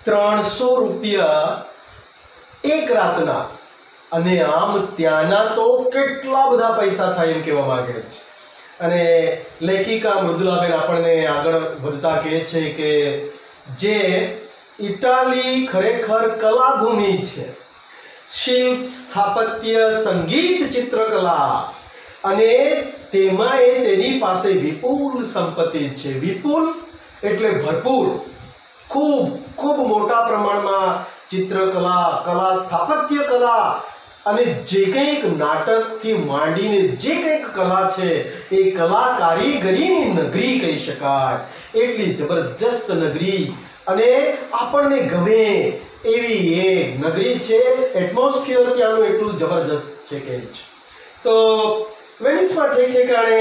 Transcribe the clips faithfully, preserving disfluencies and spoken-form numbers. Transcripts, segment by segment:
ત્રણસો રૂપિયા એક રાતના, અને આમ ત્યાંના તો કેટલા બધા પૈસા થાય એમ કહેવા માંગે છે. અને લેખિકા મૃદુલાબેન આપણને આગળ વધતા કહે છે કે જે ઇટાલી ખરેખર કલાભૂમિ છે, શિલ્પ, સ્થાપત્ય, સંગીત, ચિત્રકલા, અને તેમાં એ તેની પાસે વિપુલ સંપત્તિ છે. વિપુલ એટલે ભરપૂર, ખૂબ ખૂબ મોટા પ્રમાણમાં ચિત્રકલા, કલા, સ્થાપત્ય કલા, અને જે કંઈક નાટકથી માંડીને જે કંઈક કલા છે એ કલા કારીગરીની નગરી કહી શકાય. એટલી જબરજસ્ત નગરી અને આપણને ગમે એવી એ નગરી છે. એટમોસ્ફિયર ત્યાંનું એટલું જબરજસ્ત છે કે જ. તો વેનિસમાં ઠેક ઠેકાણે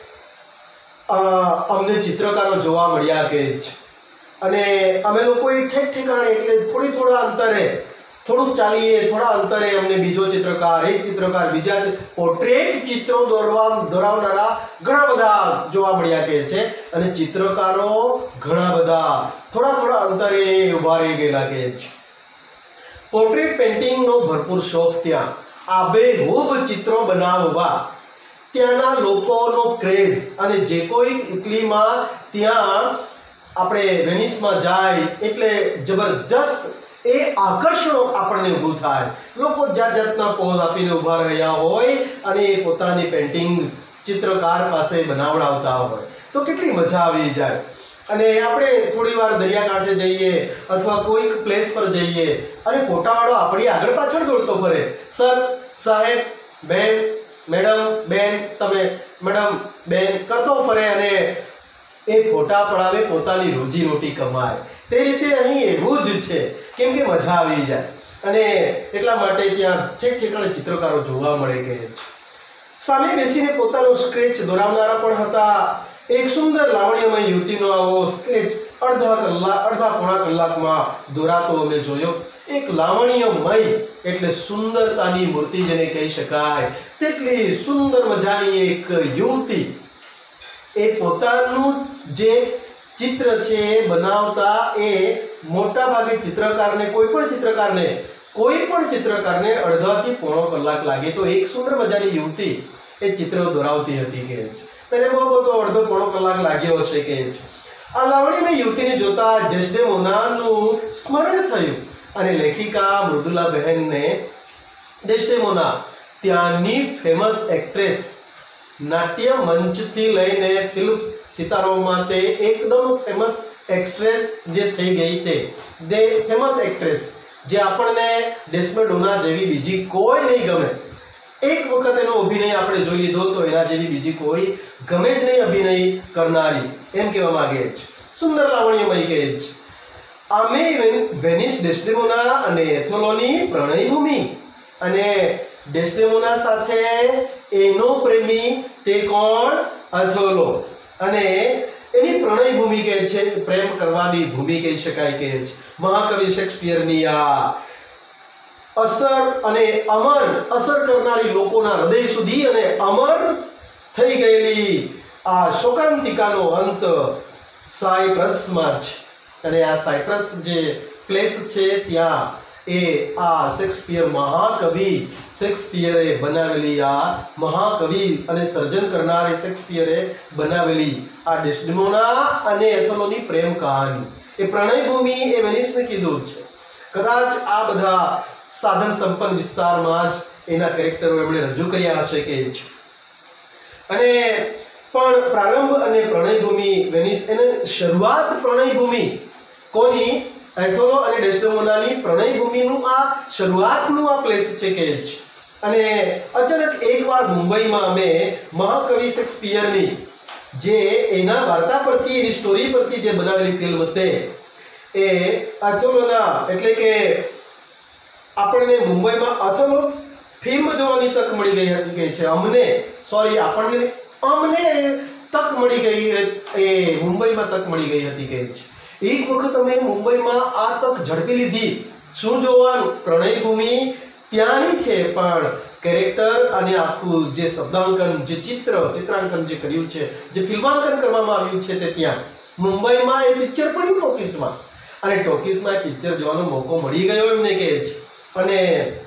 અમને ચિત્રકારો જોવા મળ્યા કે જ. અને અમે લોકોએ ઠેક ઠેકાણે એટલે થોડી થોડા અંતરે, થોડુંક ચાલીએ, થોડા અંતરે અમને બીજો ચિત્રકાર, એક ચિત્રકાર, બીજા પોર્ટ્રેટ ચિત્રો દોરવા દોરાવનારા ઘણા બધા જોવા મળ્યા કે છે. અને ચિત્રકારો ઘણા બધા થોડા થોડા અંતરે ઉભા રહી ગયેલા કે છે. પોર્ટ્રેટ પેઇન્ટિંગનો ભરપૂર શોખ ત્યાં, આબેહૂબ ચિત્રો બનાવવા ત્યાંના લોકોનો ક્રેઝ. અને જે કોઈ ઇટલીમાં ત્યાં આપણે વેનિસમાં જાય એટલે જબરજસ્ત એ આકર્ષણ આપણને ઊભું થાય. લોકો જાત જાતના પોઝ આપીને ઊભા રહ્યા હોય અને એ પોતાની પેઇન્ટિંગ ચિત્રકાર પાસે બનાવડાવતા હોય તો કેટલી મજા આવી જાય. અને આપણે થોડી વાર દરિયાકાંઠે જઈએ અથવા કોઈક પ્લેસ પર જઈએ અને ફોટાવાળો આપણી આગળ પાછળ દોડતો ફરે. સર, સાહેબ, બેન, મેડમ, બેન, તમે, મેડમ, બેન કરતો ફરે અને એ ફોટા પડાવે, પોતાની રોજી રોટી કમાય. તે રીતે અહીં એવું જ છે, કેમ કે મજા આવી જાય. અને એટલા માટે ત્યાં ઠેક ઠેકાણે ચિત્રકારો જોવા મળે કે છે. સામે બેસીને પોતાનો સ્કેચ દોરાવનારા પણ હતા. એક સુંદર લાવણ્યમય યુવતીનો આવો સ્કેચ અડધા કલાક અડધા પોણા કલાકમાં દોરાતો અમે જોયો. એક લાવણ્યમય એટલે સુંદરતાની મૂર્તિ જેને કહી શકાય, તેટલી સુંદર મજાની એક યુવતી એ પોતાનું જે ચિત્ર છે એ બનાવતા, એ મોટા ભાગે ચિત્રકારને કોઈ પણ ચિત્રકારને કોઈ પણ ચિત્રકારને અડધાથી પોણો કલાક લાગે તો એક સુંદર મજાની યુવતી એ ચિત્ર દોરાવતી હતી કે છે. તેને બહુ બહુ તો અડધો પોણો કલાક લાગ્યો હશે કે છે. આ લાવણીમય યુવતીને જોતા ડેસ્ડેમોનાનું સ્મરણ થયું અને લેખિકા મૃદુલાબહેનને ડેસ્ડેમોના ત્યાંની ફેમસ એક્ટ્રેસ, નાટ્ય મંચથી લઈને ફિલ્મ સિતારોમાં તે એકદમ ફેમસ એક્ટ્રેસ જે થઈ ગઈ, તે દે ફેમસ એક્ટ્રેસ જે આપણને ડેસ્ડેમોના જેવી બીજી કોઈ નહીં ગમે. એક વખત એનો અભિનય આપણે જોઈ લીધો તો એના જેવી બીજી કોઈ ગમે જ નહીં અભિનય કરનારી, એમ કહેવા માંગે છે. સુંદર લાવણ્યમય કે છે. આમે વેનિસ ડેસ્ડેમોના અને એથોલોની પ્રણય ભૂમિ. અને ડેસ્ડેમોના સાથે એનો પ્રેમી તે કોણ? અથોલો. અને એની પ્રણય ભૂમિ કે છે, પ્રેમ કરવાની ભૂમિ કહી શકાય કે છે. મહાકવિ શેક્સપિયરની આ અસર અને અમર અસર કરનારી લોકોના હૃદય સુધી અને અમર થઈ ગયેલી આ શોકાંતિકાનો અંત સાયપ્રસમાં છે. અને આ સાયપ્રસ જે પ્લેસ છે ત્યાં એ આ શેક્સપિયર મહાકવિ શેક્સપિયરે બનાવેલી આ મહાકવિ અને સર્જન કરનાર શેક્સપિયરે બનાવેલી આ ડેસ્ડેમોના અને એથોલોની પ્રેમ કહાની, એ પ્રણય ભૂમિ એ વેનિસને કીધું છે. કદાચ આ બધા સાધન સંપન્ન વિસ્તારમાં જ એના કેરેક્ટરો એમણે રજૂ કર્યા હશે કે છે. અને પણ પ્રારંભ અને પ્રણય ભૂમિ વેનિસ, એને શરૂઆત પ્રણય ભૂમિ કોની? એથોલો અને ડેસ્ડેમોનાની પ્રણય ભૂમિનું આ શરૂઆતનું આ પ્લેસ છે કે છે. અને અચાનક એકવાર મુંબઈમાં અમે મહાકવિ શેક્સપિયરની જે એના વાર્તા પરથી, એની સ્ટોરી પરથી જે બનાવેલી ફિલ્મ તે એ અથોલોના એટલે કે આપણને મુંબઈમાં અથોલો ફિલ્મ જોવાની તક મળી ગઈ હતી કે છે. અમને સોરી આપણને અમને તક મળી ગઈ એ મુંબઈમાં તક મળી ગઈ હતી કે છે. એક વખત અમે મુંબઈમાં આ તક ઝડપી લીધી. શું જોવાનું? પ્રણય ભૂમિ ત્યાંની છે, પણ કેરેક્ટર અને આખું જે શબ્દાંકન, જે ચિત્ર ચિત્રાંકન જે કર્યું છે, જે ફિલ્માંકન કરવામાં આવ્યું છે તે ત્યાં મુંબઈમાં એ પિક્ચર પડ્યું ટોકીસમાં. અને ટોકીસમાં પિક્ચર જોવાનો મોકો મળી ગયો એમને કહે છે. અને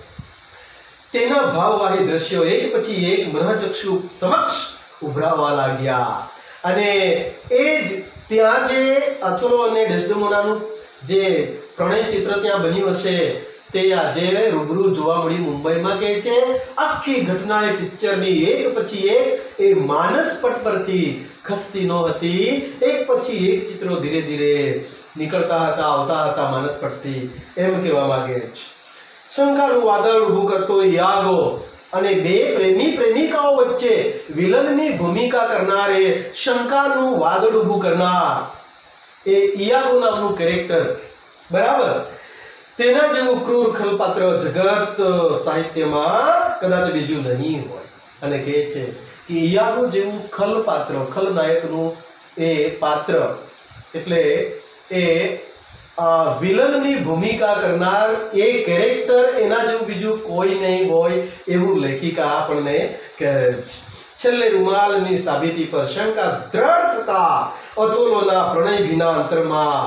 તેના ભાવવાહી દ્રશ્યો એક પછી એક મનઃચક્ષુ સમક્ષ ઉભરાવા લાગ્યા. અને એ જ ત્યાં જે અથોલો અને ડેસ્ડેમોનાનું જે પ્રણય ચિત્ર ત્યાં બન્યું હશે તે આજે રૂબરૂ જોવા મળી મુંબઈમાં. કહે છે આખી ઘટના એ પિક્ચરની એક પછી એક એ માનસ પટ પરથી ખસતી ન હતી. એક પછી એક ચિત્રો ધીરે ધીરે નીકળતા હતા, આવતા હતા માનસ પટથી, એમ કહેવા માંગે છે. શંકાનું વાદળ ઊભું કરતો યાગો અને બે પ્રેમી પ્રેમિકાઓ વચ્ચે વિલનની ભૂમિકા કરનારે શંકાનું વાદળ ઊભું કરનાર એ ઇયાગો નામનું કેરેક્ટર, બરાબર, તેના જેવું ક્રૂર ખલપાત્ર જગત સાહિત્યમાં કદાચ બીજું નહીં હોય. અને કહે છે કે ઇયાગો જેવું ખલપાત્ર, ખલનાયકનું એ પાત્ર એટલે એ વિલનની ભૂમિકા કરનાર એ કેરેક્ટર એના જેવું બીજું કોઈ નહીં હોય એવું લેખિકા આપણને કહે છે. છેલ્લે રૂમાલની સાબિતી પર શંકા દ્રઢ થતા અથોલોના પ્રણય વિના અંતરમાં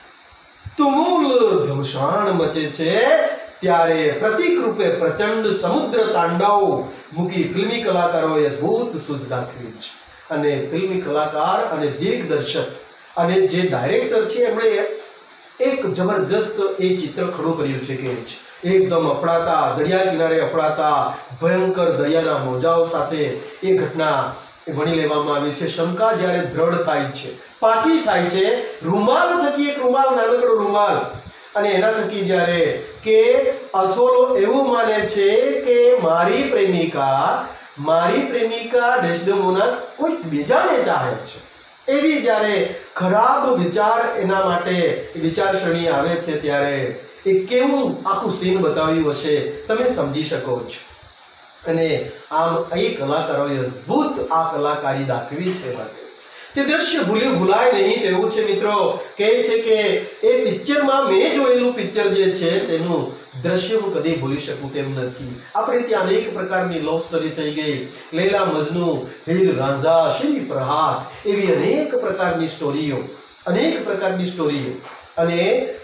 તુમુલ ધમશાણ મચે છે. ત્યારે પ્રતીક રૂપે પ્રચંડ સમુદ્ર તાંડવ મૂકી ફિલ્મી કલાકારોએ અદ્ભુત સૂઝ દાખવી છે. અને ફિલ્મી કલાકાર અને દિગ્દર્શક અને જે ડાયરેક્ટર છે એમણે એક જબરજસ્ત એ ચિત્ર ખડું કર્યું છે કે એકદમ અફડાતા, દરિયા કિનારે અફડાતા ભયંકર દરિયાના મોજાઓ સાથે એ ઘટના વણી લેવામાં આવી છે. શંકા જ્યારે દ્રઢ થાય છે, પાકી થાય છે, રૂમાલ થકી, એક રૂમાલ, નાનકડો રૂમાલ, અને એના થકી જ્યારે કે અથોલો એવું માને છે કે મારી પ્રેમિકા મારી પ્રેમિકા ડેસ્ડેમોના કોઈ બીજાને ચાહે છે, એવી જ્યારે ખરાબ વિચાર એના માટે વિચારસરણી આવે છે ત્યારે એ કેવું આખું સીન બતાવ્યું હશે તમે સમજી શકો છો. અને આમ એ કલાકારોએ અદ્ભુત આ કલાકારી દાખવી છે. તે દ્રશ્ય ભૂલ્યું ભૂલાય નહીં તેવું છે મિત્રો. કહે છે કે એ પિક્ચરમાં મેં જોયેલું પિક્ચર જે છે તેનું દ્રશ્ય હું કદી ભૂલી શકું તેમ નથી. આપણે ત્યાં અનેક પ્રકારની લવ સ્ટોરી થઈ ગઈ, લૈલા મજનુ, હીર રાંઝા, શ્રી પ્રહાત, એવી અનેક પ્રકારની સ્ટોરીઓ, અનેક પ્રકારની સ્ટોરીઓ. અને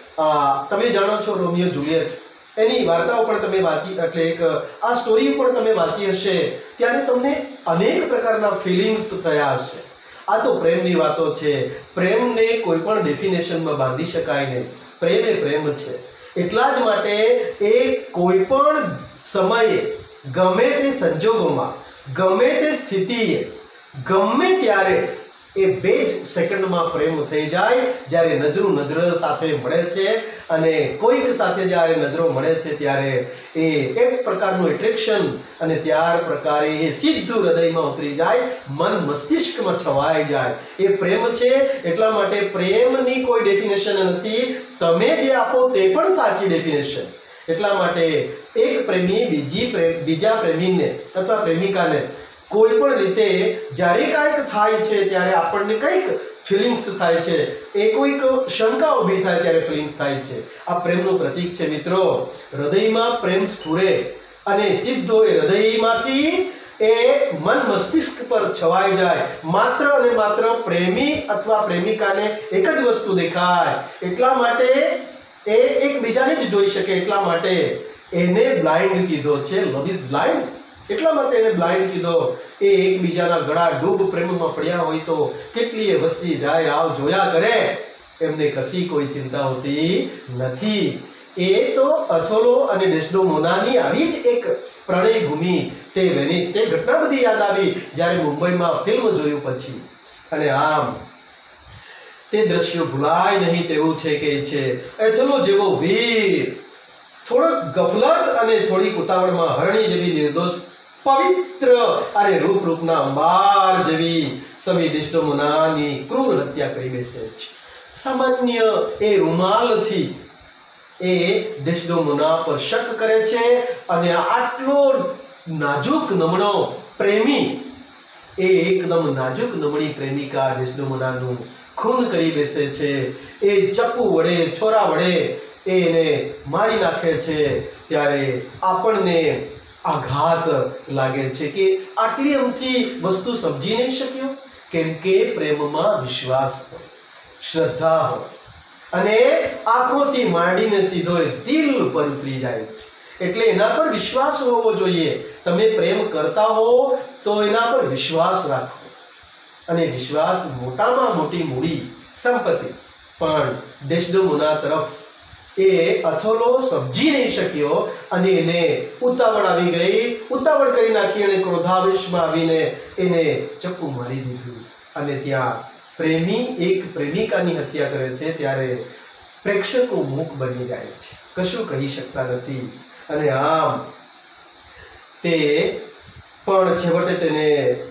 તમે જાણો છો રોમિયો જુલિયટ, એની વાર્તાઓ પણ તમે વાંચી, એટલે એક આ સ્ટોરી પણ તમે વાંચી હશે ત્યારે તમને અનેક પ્રકારના ફિલિંગ્સ થયા હશે. આ તો પ્રેમની વાતો છે. પ્રેમને કોઈ પણ ડેફિનેશનમાં બાંધી શકાય નહીં. પ્રેમ એ પ્રેમ છે. એટલા જ માટે એ કોઈ પણ સમયે, ગમે તે સંજોગોમાં, ગમે તે સ્થિતિએ, ગમે ત્યારે એ બે જ સેકન્ડમાં પ્રેમ થઈ જાય. જ્યારે નજરો નજર સાથે મળે છે અને કોઈક સાથે જ્યારે નજરો મળે છે ત્યારે એ એક પ્રકારનું એટ્રેક્શન અને ત્યાર પ્રકારે એ સીધું હૃદયમાં ઉતરી જાય, મન મસ્તિષ્કમાં છવાઈ જાય. એ પ્રેમ છે. એટલા માટે પ્રેમની કોઈ ડેફિનેશન નથી. તમે જે આપો તે પણ સાચી ડેફિનેશન. એટલા માટે એક પ્રેમી બીજી બીજા પ્રેમીને અથવા પ્રેમિકાને કોઈ પણ રીતે જ્યારે કાંઈક થાય છે ત્યારે આપણને કંઈક ફિલિંગ્સ થાય છે, એ કોઈક શંકા ઊભી થાય ત્યારે ફિલિંગ્સ થાય છે. આ પ્રેમનું પ્રતીક છે મિત્રો. હૃદયમાં પ્રેમ સ્ફુરે અને સીધો એ હૃદયમાંથી એ મન મસ્તિષ્ક પર છવાઈ જાય. માત્ર અને માત્ર પ્રેમી અથવા પ્રેમિકાને એક જ વસ્તુ દેખાય. એટલા માટે એ એકબીજાને જ જોઈ શકે. એટલા માટે એને બ્લાઇન્ડ કીધો છે. Love is blind. એટલા માટે એને બ્લાઇન્ડ કીધો. એ એકબીજાના ગળા ડૂબ પ્રેમમાં પડ્યા હોય તો કેટલીય વસ્તી જાય આવ જોયા કરે, એમને કશી કોઈ ચિંતા હોતી નથી. એ તો અથોલો અને ડેસ્ડેમોનાની આવી જ એક પ્રણય ભૂમિ, તે વેનિસ, તે ઘટના બધી યાદ આવી જ્યારે મુંબઈમાં ફિલ્મ જોયું પછી. અને આમ તે દ્રશ્યો ભૂલાય નહીં તેવું છે કે છે અથોલો જેવો વીર થોડોક ગફલત અને થોડીક ઉતાવળમાં હરણી જેવી નિર્દોષ, પવિત્ર અને રૂપ રૂપના અંબાર જેવી સમી ડેસ્ડેમોનાની ક્રૂર હત્યા કરી બેસે છે. સામાન્ય એ રૂમાલથી એ ડેસ્ડેમોના પર શક કરે છે અને આટલો નાજુક નમણો પ્રેમી, એ એકદમ નાજુક નમણી પ્રેમિકા ડેસ્ડેમોનાનું ખૂન કરી બેસે છે. એ ચપ્પુ વડે, છોરા વડે એને મારી નાખે છે. ત્યારે આપણને આઘાત લાગે છે કે આટલી અમથી વસ્તુ સમજી નહીં શક્યો. કેમ કે પ્રેમમાં વિશ્વાસ હોય, શ્રદ્ધા હોય, અને આંખોથી માંડીને સીધો દિલ પર ઉતરી જાય છે. એટલે એના પર વિશ્વાસ હોવો જોઈએ. તમે પ્રેમ કરતા હો તો એના પર વિશ્વાસ રાખો. અને વિશ્વાસ મોટામાં મોટી મૂડી સંપત્તિ. પણ ડેસ્ડેમોના તરફ એ અથોલો સમજી નહીં શક્યો અને એને ઉતાવળ આવી ગઈ. ઉતાવળ કરી નાખી અને ક્રોધાવેશમાં આવીને એને ચપ્પુ મારી દીધું. અને ત્યાં પ્રેમી એક પ્રેમિકાની હત્યા કરે છે ત્યારે પ્રેક્ષકો મૂક બની જાય છે, કશું કહી શકતા નથી. અને આમ તે પણ છેવટે તેને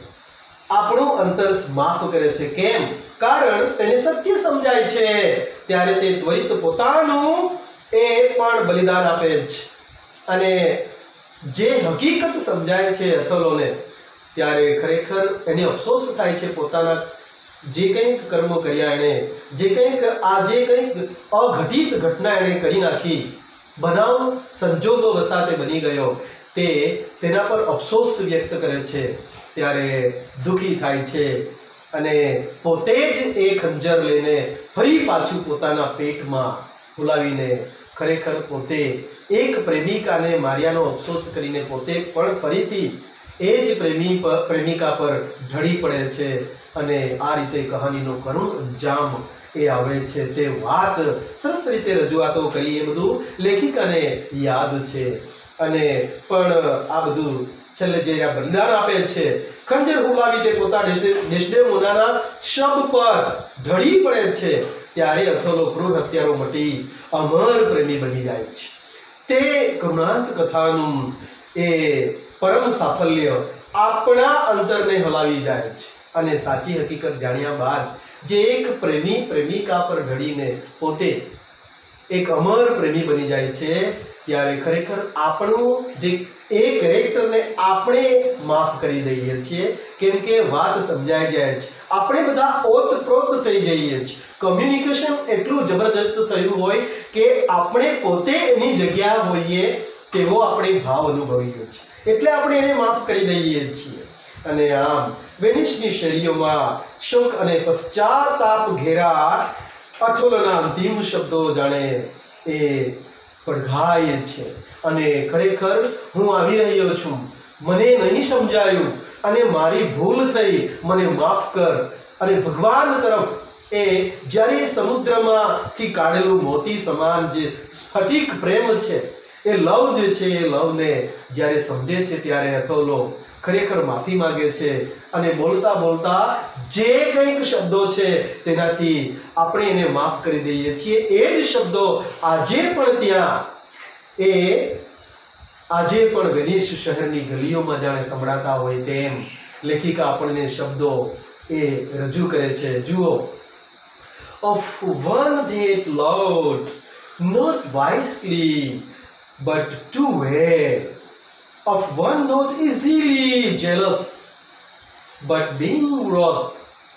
આપણું અંતર માફ કરે છે. કેમ? કારણ તેને સત્ય સમજાય છે. ત્યારે તે ત્વરિત પોતાનું એ પણ બલિદાન આપે છે. અને જે હકીકત સમજાય છે અથોલોને ત્યારે ખરેખર એને અફસોસ થાય છે પોતાના જે કંઈક કર્મો કર્યા એણે, જે કંઈક આ જે કંઈક અઘટિત ઘટના એણે કરી નાખી, બનાવ સંજોગો વસાતે બની ગયો, તે તેના પર અફસોસ વ્યક્ત કરે છે. ત્યારે દુઃખી થાય છે અને પોતે જ એ ખંજર લઈને ફરી પાછું પોતાના પેટમાં ફુલાવીને ખરેખર પોતે એક પ્રેમિકાને માર્યાનો અફસોસ કરીને પોતે પણ ફરીથી એ જ પ્રેમી પર પ્રેમિકા પર ઢળી પડે છે. અને આ રીતે કહાનીનો કરુણ અંજામ એ આવે છે. તે વાત સરસ રીતે રજૂઆતો કરી એ બધું લેખિકાને યાદ છે. અને પણ આ બધું છેલ્લે જે બલિદાન આપે છે, ખંજર હુલાવી તે પોતા ડેસ્ડેમોનાના શબ પર ઢળી પડે છે. ત્યારે અથોલો ક્રૂર હત્યારો મટી અમર પ્રેમી બની જાય છે. તે કરુણાંત કથાનું એ પરમ સાફલ્ય આપણા અંતરને હલાવી જાય છે. અને સાચી હકીકત જાણ્યા બાદ જે એક પ્રેમી પ્રેમિકા પર ઢળીને પોતે એક અમર પ્રેમી બની જાય છે ત્યારે ખરેખર આપણું જે એ કેરેક્ટરને આપણે માફ કરી દઈએ છીએ. કેમ કે વાત સમજાઈ જાય છે. આપણે બધા ઓતપ્રોત થઈ જઈએ છીએ. કમ્યુનિકેશન એટલું જબરદસ્ત થયું હોય કે આપણે પોતે એની જગ્યા હોઈએ તેવો આપણે ભાવ અનુભવીએ છીએ. એટલે આપણે એને માફ કરી દઈએ છીએ. અને આમ વેનિસની શેરીઓમાં શોક અને પશ્ચાતાપ ઘેરા અથોલોના અંતિમ શબ્દો જાણે એ પડઘાય છે. અને ખરેખર હું આવી રહ્યો છું, મને નહીં સમજાયું અને મારી ભૂલ થઈ, મને માફ કર. અને ભગવાન તરફ એ જ્યારે સમુદ્રમાંથી કાઢેલું મોતી સમાન જે સ્ફટિક પ્રેમ છે, એ લવ જે છે, એ લવને જ્યારે સમજે છે ત્યારે અથોલો ખરેખર માફી માંગે છે. અને બોલતા બોલતા જે કંઈક શબ્દો છે તેનાથી આપણે એને માફ કરી દઈએ છીએ. એ જ શબ્દો આજે પણ ત્યાં એ આજે પણ વેનિસ શહેરની ગલીઓમાં જાણે સંભળાતા હોય તેમ લેખિકા આપણને શબ્દો એ રજૂ કરે છે. જુઓ, of one that loved not wisely but too well, of one not easily jealous but being wroth,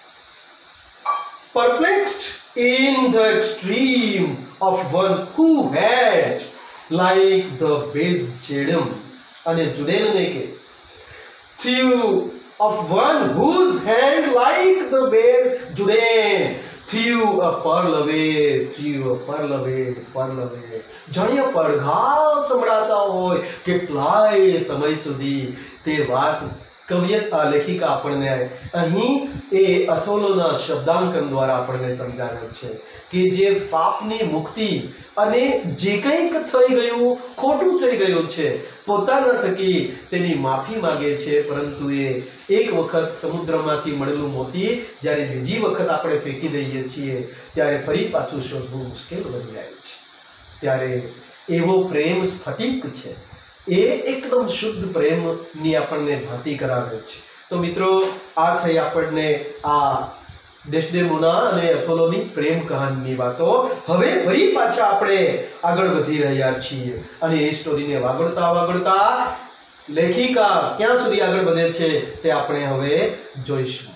perplexed in the extreme, of one who had like the base Jedem and Judeneke, through of one whose hand like the base Juden, threw a pearl away, threw a pearl away, pearl away. જાણે પડઘા સંભળાતા હોય કેટલાય સમય સુધી તે વાત કવિયત લેખિકા આપણને અહીં એ અથોલોના શબ્દાંકન દ્વારા આપણને સમજાવે છે કે જે પાપની મુક્તિ અને જે કંઈક થઈ ગયું, ખોટું થઈ ગયું છે, પોતાના થકી તેની માફી માંગે છે. પરંતુ એ એક વખત સમુદ્રમાંથી મળેલું મોતી જ્યારે બીજી વખત આપણે ફેંકી દઈએ છીએ ત્યારે ફરી પાછું શોધવું મુશ્કેલ બની જાય છે. ત્યારે એવો પ્રેમ સ્ફટિક છે, એ એકદમ શુદ્ધ પ્રેમની આપણને ભાંતિ કરાવે છે. તો મિત્રો, આ થઈ આપણને આ ડેસ્ડેમોના અને અથોલોની પ્રેમ કહાનીની વાતો. હવે ફરી પાછા આપણે આગળ વધી રહ્યા છીએ અને એ સ્ટોરીને વાગડતા વાગડતા લેખિકા ક્યાં સુધી આગળ વધે છે તે આપણે હવે જોઈશું.